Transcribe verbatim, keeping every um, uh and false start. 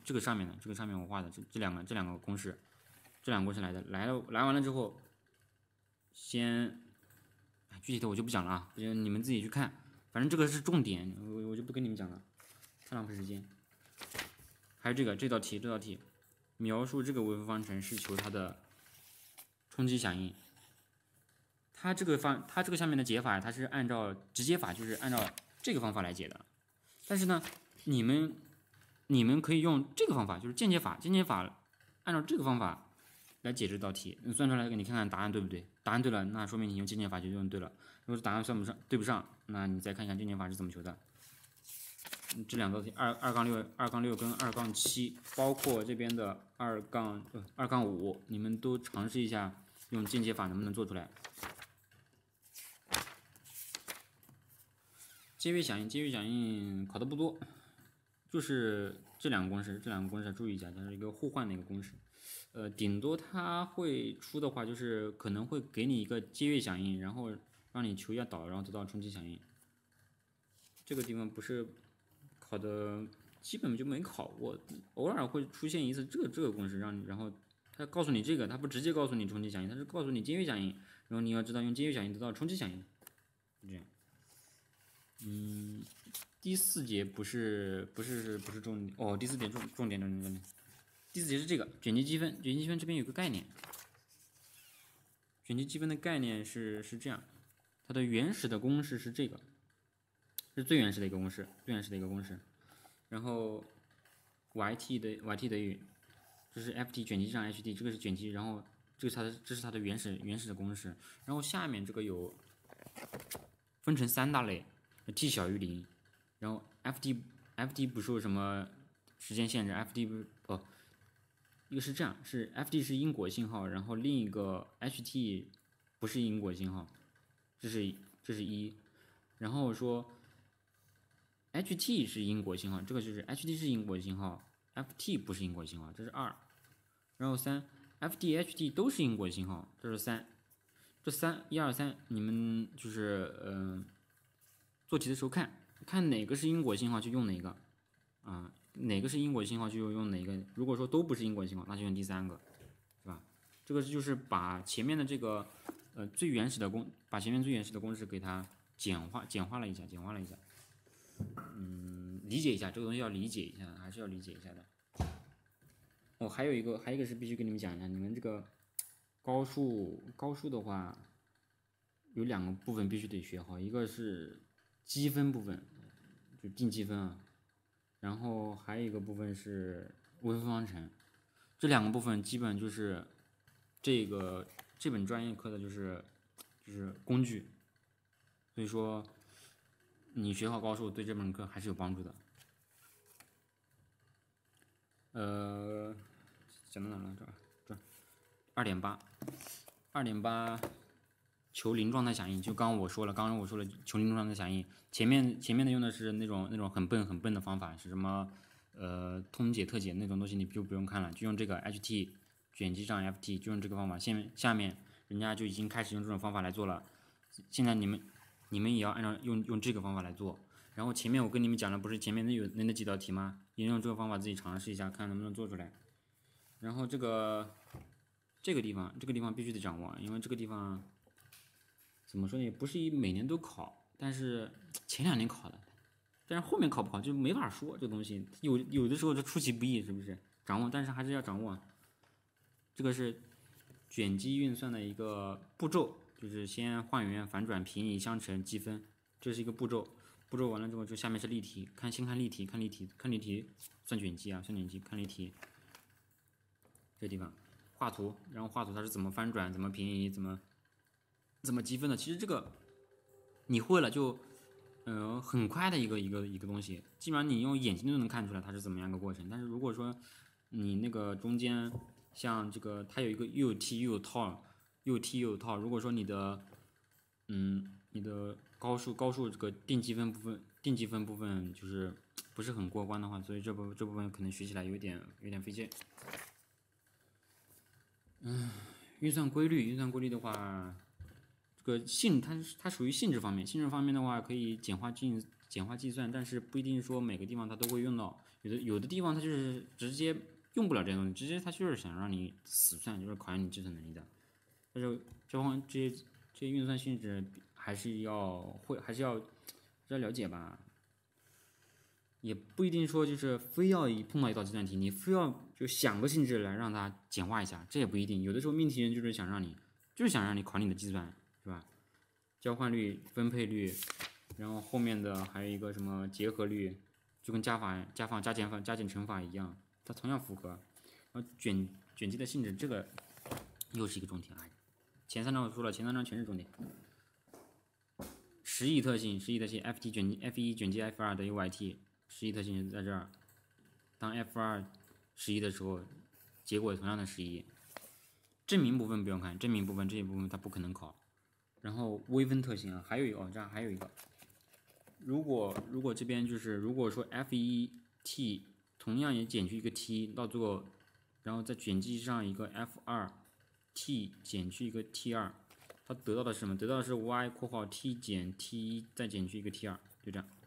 这个上面的，这个上面我画的这这两个这两个公式，这两个公式来的，来了来完了之后，先，具体的我就不讲了啊，你们自己去看，反正这个是重点，我我就不跟你们讲了，太浪费时间。还有这个这道题，这道题描述这个微分方程是求它的冲击响应。它这个方，它这个下面的解法，它是按照直接法，就是按照这个方法来解的。但是呢，你们你们可以用这个方法，就是间接法，间接法按照这个方法来解这道题。你算出来，你看看答案对不对？答案对了，那说明你用间接法就用对了。如果是答案算不上，对不上，那你再看一下间接法是怎么求的。这两道题，二二杠六、二杠六跟二杠七，包括这边的二杠呃二杠五，你们都尝试一下用间接法能不能做出来。阶位响应，阶位响应考的不多，就是这两个公式，这两个公式要注意一下，它是一个互换的一个公式。呃，顶多它会出的话，就是可能会给你一个阶位响应，然后让你求压导，然后得到冲击响应。这个地方不是考的，基本就没考过，偶尔会出现一次这个这个公式，让你然后他告诉你这个，他不直接告诉你冲击响应，他是告诉你阶位响应，然后你要知道用阶位响应得到冲击响应，就这样。嗯，第四节不是不是不是重点哦，第四节重重点重点重点，第四节是这个卷积积分，卷积积分这边有个概念，卷积积分的概念是是这样，它的原始的公式是这个，是最原始的一个公式，最原始的一个公式，然后 yt 的 yt 等于，这是 ft 卷积上 ht， 这个是卷积，然后这个它的这是它的原始原始的公式，然后下面这个有分成三大类。t 小于零，然后 ft ft 不受什么时间限制 ，ft 不哦，一个是这样，是 ft 是因果信号，然后另一个 ht 不是因果信号，这是这是一，然后说 ht 是因果信号，这个就是 ht 是因果信号 ，ft 不是因果信号，这是二，然后三 ft ht 都是因果信号，这是三，这三一二三，你们就是嗯。呃做题的时候看看哪个是因果信号就用哪个，啊，哪个是因果信号就用哪个。如果说都不是因果信号，那就用第三个，是吧？这个就是把前面的这个呃最原始的公，把前面最原始的公式给它简化简化了一下，简化了一下。嗯，理解一下这个东西要理解一下，还是要理解一下的。哦，还有一个，还有一个是必须跟你们讲一下，你们这个高数高数的话，有两个部分必须得学好，一个是积分部分，就定积分啊，然后还有一个部分是微分方程，这两个部分基本就是这个这本专业课的就是就是工具，所以说你学好高数对这门课还是有帮助的。呃，讲到哪了？这这二点八，二点八。求零状态响应，就刚刚我说了，刚刚我说了求零状态响应，前面前面的用的是那种那种很笨很笨的方法，是什么呃通解特解那种东西，你就不用看了，就用这个 ht 卷积上 ft， 就用这个方法。下面下面人家就已经开始用这种方法来做了，现在你们你们也要按照用用这个方法来做。然后前面我跟你们讲的不是前面那有那那几道题吗？也用这个方法自己尝试一下，看能不能做出来。然后这个这个地方这个地方必须得掌握，因为这个地方。怎么说呢？也不是一每年都考，但是前两年考的，但是后面考不考就没法说。这个东西有有的时候它出其不意，是不是？掌握，但是还是要掌握。这个是卷积运算的一个步骤，就是先换元、反转、平移、相乘、积分，这是一个步骤。步骤完了之后，就下面是例题，看先看例题，看例题，看例题，算卷积啊，算卷积，看例题。这个地方画图，然后画图它是怎么翻转、怎么平移、怎么。怎么积分的？其实这个你会了就，嗯、呃，很快的一个一个一个东西，基本上你用眼睛都能看出来它是怎么样一个过程。但是如果说你那个中间像这个，它有一个又有梯又有套，又有梯又有套，如果说你的，嗯，你的高数高数这个定积分部分定积分部分就是不是很过关的话，所以这部这部分可能学起来有点有点费劲。嗯，运算规律，运算规律的话。 这个性它它属于性质方面，性质方面的话可以简化进简化计算，但是不一定说每个地方它都会用到，有的有的地方它就是直接用不了这些东西，直接它就是想让你死算，就是考验你计算能力的。但是交换这些这些运算性质还是要会还是要要了解吧。也不一定说就是非要一碰到一道计算题，你非要就想个性质来让它简化一下，这也不一定。有的时候命题人就是想让你，就是想让你考你的计算，是吧？交换率、分配率，然后后面的还有一个什么结合率，就跟加法、加法、加减法、加减乘法一样，它同样符合。然后卷卷积的性质，这个又是一个重点啊。前三章我说了，前三章全是重点。实义特性，实义特性 ，F T 卷积 F 一卷积 F 二等于 Y T。十一特性在这儿，当 F 二十一的时候，结果同样的十一。证明部分不用看，证明部分这一部分它不可能考。然后微分特性啊，还有一个，哦，这儿还有一个，如果如果这边就是如果说 F 一 T 同样也减去一个 T 到最后，然后再卷积上一个 F 二 T 减去一个 T 二，它得到的是什么？得到的是 y 括号 T 减 T 一再减去一个 T 二，就这样。